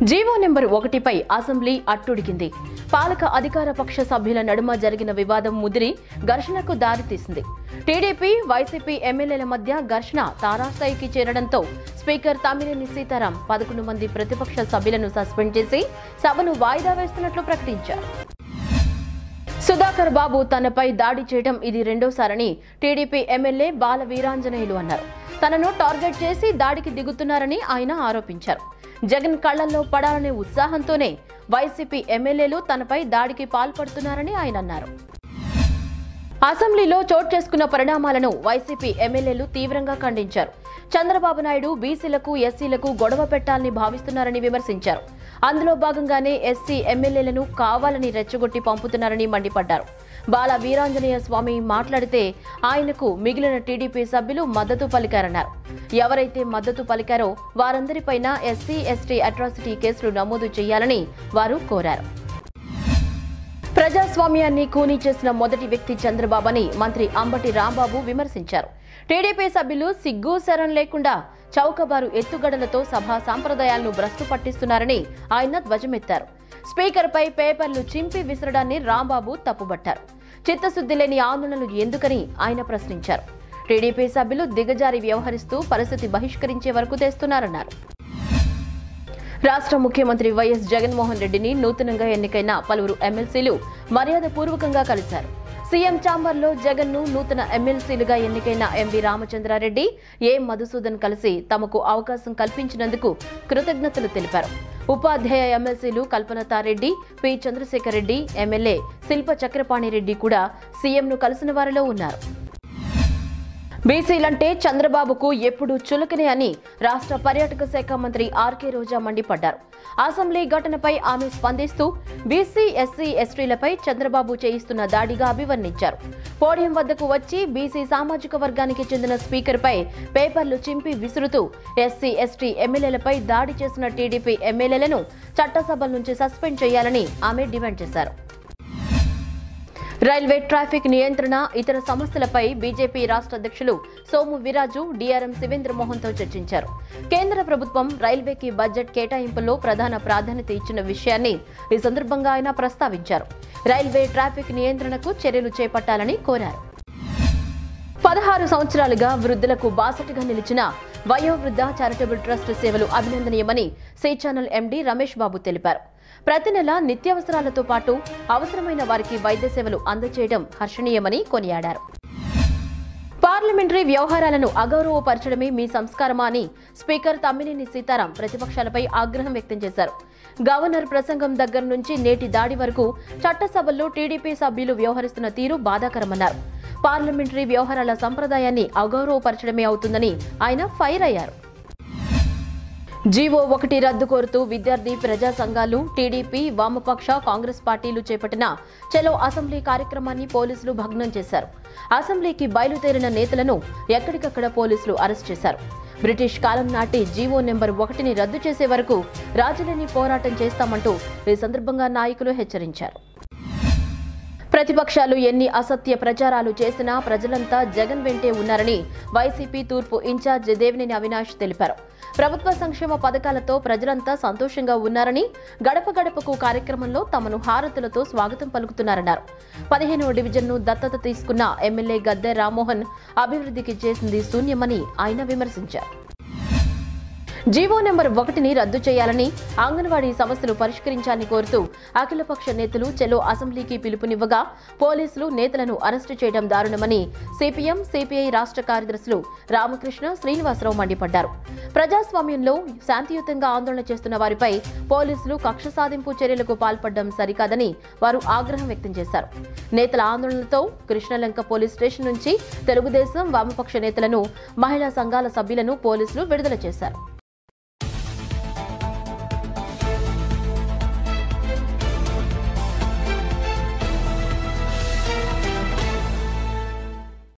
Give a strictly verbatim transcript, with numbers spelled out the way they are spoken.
GO number ఒకటిపై assembly అట్టుడికింది. పాలక అధికార పక్ష సభ్యుల నడుమ జరిగిన వివాదం ముదిరి ఘర్షణకు దారితీసింది. టీడీపీ, వైసీపీ ఎమ్మెల్యేల మధ్య ఘర్షణ తారాస్థాయికి చేరడంతో స్పీకర్ తమ్మినేని సీతారాం పదకొండు మంది ప్రతిపక్ష సభ్యులను సస్పెండ్ చేసి సభను వాయిదా వేస్తున్నట్లు ప్రకటించారు. సుధాకర్ బాబు తనపై దాడి చేయడం ఇది రెండోసారని టీడీపీ ఎమ్మెల్యే బాల వీరాంజనేయులు అన్నారు. తనను టార్గెట్ చేసి దాడికి దిగుతున్నారని ఆయన ఆరోపించారు. జగన్ కళ్లల్లో పడాలనే ఉత్సాహంతోనే వైసీపీ ఎమ్మెల్యేలు తనపై దాడికి పాల్పడుతున్నారని ఆయన అన్నారు. అసెంబ్లీలో చోటు చేసుకున్న పరిణామాలను వైసీపీ ఎమ్మెల్యేలు తీవ్రంగా ఖండించారు. చంద్రబాబు నాయుడు బీసీలకు, ఎస్సీలకు గొడవ పెట్టాలని భావిస్తున్నారని విమర్శించారు. అందులో భాగంగానే ఎస్సీ ఎమ్మెల్యేలను కావాలని రెచ్చగొట్టి పంపుతున్నారని మండిపడ్డారు. బాల వీరాంజనేయ స్వామి మాట్లాడితే ఆయనకు మిగిలిన టీడీపీ సభ్యులు మద్దతు పలికారన్నారు. ఎవరైతే మద్దతు పలికారో వారందరిపైన ఎస్సీ ఎస్టీ అట్రాసిటీ కేసులు నమోదు చేయాలని వారు కోరారు. ప్రజాస్వామ్యాన్ని కూనీ చేసిన మొదటి వ్యక్తి చంద్రబాబుని మంత్రి అంబటి రాంబాబు విమర్శించారు. టీడీపీ సభ్యులు సిగ్గు శరం లేకుండా చౌకబారు ఎత్తుగడలతో సభా సాంప్రదాయాలను భ్రష్టు పట్టిస్తున్నారని ఆయన ధ్వజమెత్తారు. స్పీకర్పై పేపర్లు చింపి విసరడాన్ని రాంబాబు తప్పుబట్టారు. చిత్తశుద్ధి లేని ఆందోళనలు ఎందుకని ఆయన ప్రశ్నించారు. టీడీపీ సభ్యులు దిగజారి వ్యవహరిస్తూ పరిస్థితి బహిష్కరించే వరకు తెస్తున్నారన్నారు. రాష్ట్ర ముఖ్యమంత్రి వైఎస్ జగన్మోహన్ రెడ్డిని నూతనంగా ఎన్నికైన పలువురు ఎమ్మెల్సీలు మర్యాదపూర్వకంగా కలిశారు. సీఎం ఛాంబర్లో జగన్ ను నూతన ఎమ్మెల్సీలుగా ఎన్నికైన ఎంవి రామచంద్రారెడ్డి, ఏ మధుసూదన్ కలిసి తమకు అవకాశం కల్పించినందుకు కృతజ్ఞతలు తెలిపారు. ఉపాధ్యాయ ఎమ్మెల్సీలు కల్పలతారెడ్డి, పి చంద్రశేఖర్ రెడ్డి, ఎమ్మెల్యే శిల్ప చక్రపాణిరెడ్డి కూడా సీఎంను కలిసిన వారిలో ఉన్నారు. బీసీలంటే చంద్రబాబుకు ఎప్పుడు చులకనే అని రాష్ట్ర పర్యాటక శాఖ మంత్రి ఆర్కే రోజా మండిపడ్డారు. అసెంబ్లీ ఘటనపై ఆమె స్పందిస్తూ బీసీ, ఎస్సీ, ఎస్టీలపై చంద్రబాబు చేయిస్తున్న దాడిగా అభివర్ణించారు. పోడియం వద్దకు వచ్చి బీసీ సామాజిక వర్గానికి చెందిన స్పీకర్పై పేపర్లు చింపి విసురుతూ ఎస్సీ, ఎస్టీ ఎమ్మెల్యేలపై దాడి చేసిన టీడీపీ ఎమ్మెల్యేలను చట్టసభల నుంచి సస్పెండ్ చేయాలని ఆమె డిమాండ్ చేశారు. రైల్వే ట్రాఫిక్ నియంత్రణ, ఇతర సమస్యలపై బీజేపీ రాష్ట్ర అధ్యక్షులు సోము వీరాజు డీఆర్ఎం శివేంద్ర మోహన్తో చర్చించారు. కేంద్ర ప్రభుత్వం రైల్వేకి బడ్జెట్ కేటాయింపుల్లో ప్రధాన ప్రాధాన్యత ఇచ్చిన విషయాన్ని ఈ సందర్భంగా ఆయన ప్రస్తావించారు. రైల్వే ట్రాఫిక్ నియంత్రణకు చర్యలు చేపట్టాలని కోరారు. పదహారు సంవత్సరాలుగా వృద్ధులకు బాసటగా నిలిచిన వయోవృద్ధ చారిటబుల్ ట్రస్ట్ సేవలు అభినందనీయమని C channel MD Ramesh Babu తెలిపారు. ప్రతి నెల నిత్యావసరాలతో పాటు అవసరమైన వారికి వైద్య సేవలు అందజేయడం హర్షణీయమని కొనియాడారు. పార్లమెంటరీ వ్యవహారాలను అగౌరవపరచడమే మీ సంస్కారమా అని స్పీకర్ తమ్మినేని సీతారాం ప్రతిపక్షాలపై ఆగ్రహం వ్యక్తం చేశారు. గవర్నర్ ప్రసంగం దగ్గర నుంచి నేటి దాడి వరకు చట్టసభల్లో టీడీపీ సభ్యులు వ్యవహరిస్తున్న తీరు బాధాకరమన్నారు. పార్లమెంటరీ వ్యవహారాల సంప్రదాయాన్ని అగౌరవపరచడమే అవుతుందని ఆయన ఫైర్ అయ్యారు. జీవో ఒకటి రద్దు కోరుతూ విద్యార్థి ప్రజా సంఘాలు, టీడీపీ, వామపక్ష, కాంగ్రెస్ పార్టీలు చేపట్టిన చలో అసెంబ్లీ కార్యక్రమాన్ని పోలీసులు భగ్నం చేశారు. అసెంబ్లీకి బయలుదేరిన నేతలను ఎక్కడికక్కడ పోలీసులు అరెస్ట్ చేశారు. బ్రిటిష్ కాలం నాటి జీవో నెంబర్ ఒకటిని రద్దు చేసే వరకు రాజీలేని పోరాటం చేస్తామంటూ ఈ సందర్భంగా నాయకులు హెచ్చరించారు. ప్రతిపక్షాలు ఎన్ని అసత్య ప్రచారాలు చేసినా ప్రజలంతా జగన్ వెంటే ఉన్నారని వైసీపీ తూర్పు ఇన్ఛార్జ్ దేవినేని అవినాష్ తెలిపారు. ప్రభుత్వ సంక్షేమ పథకాలతో ప్రజలంతా సంతోషంగా ఉన్నారని, గడప గడపకు కార్యక్రమంలో తమను హారతులతో స్వాగతం పలుకుతున్నారన్నారు. పదిహేనవ డివిజన్ను దత్తత తీసుకున్న ఎమ్మెల్యే గద్దె రామ్మోహన్ అభివృద్ధికి చేసింది శూన్యమని ఆయన విమర్శించారు. జీవో నెంబర్ ఒకటిని రద్దు చేయాలని, అంగన్వాడీ సమస్యలు పరిష్కరించాలని కోరుతూ అఖిలపక్ష నేతలు చెలో అసెంబ్లీకి పిలుపునివ్వగా పోలీసులు నేతలను అరెస్టు చేయడం దారుణమని సిపిఎం, సిపిఐ రాష్ట్ర కార్యదర్శులు రామకృష్ణ, శ్రీనివాసరావు మండిపడ్డారు. ప్రజాస్వామ్యంలో శాంతియుతంగా ఆందోళన చేస్తున్న వారిపై పోలీసులు కక్ష సాధింపు చర్యలకు పాల్పడడం సరికాదని వారు ఆగ్రహం వ్యక్తం చేశారు. నేతల ఆందోళనలతో కృష్ణలంక పోలీస్ స్టేషన్ నుంచి తెలుగుదేశం, వామపక్ష నేతలను, మహిళా సంఘాల సభ్యులను పోలీసులు విడుదల చేశారు.